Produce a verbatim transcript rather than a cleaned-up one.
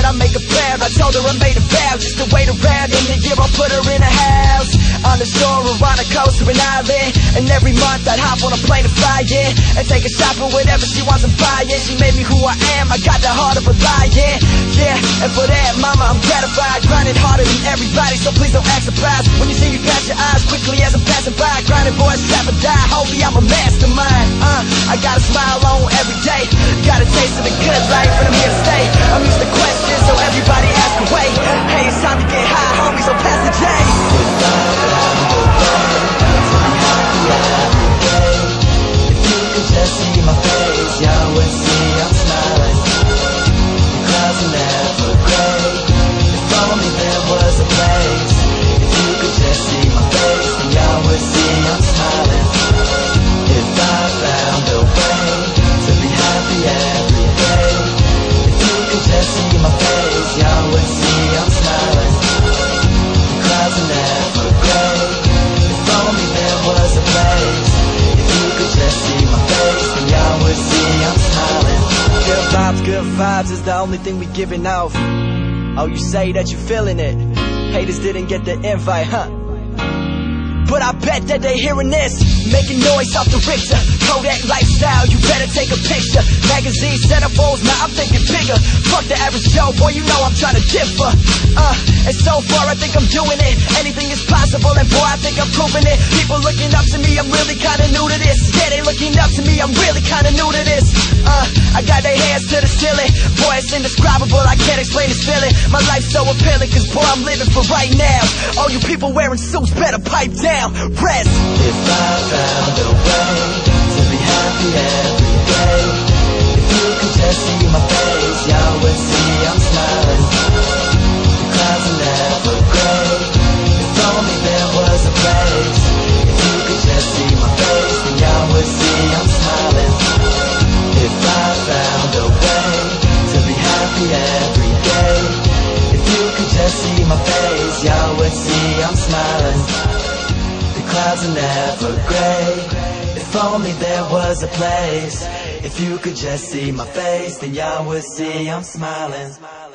I make her proud. I told her I made a vow just to wait around. In the year I'll put her in a house on the shore or on a coast or an island. And every month I'd hop on a plane to fly, yeah, and take her shopping, whatever she wants to buy, yeah. She made me who I am, I got the heart of a lion, yeah. And for that, mama, I'm gratified. Grinding harder than everybody, so please don't act surprised when you see me pass your eyes quickly as I'm passing by. Grinding boys, trap or die, homie, I'm a mastermind. Uh, I got a smile on every day, got a taste of the good life, and I'm here to stay. I'm used to questions, so everybody ask away. Hey, it's time to get high, homie, so pass the J. Just see my face, y'all would see I'm smiling. The clouds are never gray. If only there was a place. If you could just see my face, then y'all would see I'm smiling. If I found a way to be happy every day. If you could just see my face, y'all would see I'm smiling. The clouds are never gray. If only there was a place. If you could just see my face, then y'all would see I'm smiling. Good vibes, good vibes is the only thing we giving off. Oh, you say that you feeling it. Haters didn't get the invite, huh? But I bet that they hearing this, making noise off the Richter. Kodak lifestyle, you better take a picture. Magazine centerfolds, now I'm thinking bigger. Fuck the average Joe, boy, you know I'm trying to differ. Uh, and so far I think I'm doing it. Anything is possible, and boy, I think I'm proving it. People looking up to me, I'm really kinda new to this. Yeah, they looking up to me, I'm really kinda new to this. Uh, I got their hands to the ceiling. Boy, it's indescribable, I can't explain this feeling. My life's so appealing, cause boy, I'm living for right now. All you people wearing suits better pipe down. Rest. If I found a way to be happy every day. If you could just see my face, y'all would see I'm smiling. The clouds are never gray. If only there was a place. If you could just see my face, then y'all would see I'm smiling. If I found a way to be happy every day. If you could just see my face, y'all would see I'm smiling. The clouds are never gray. If only there was a place. If you could just see my face, then y'all would see I'm smiling.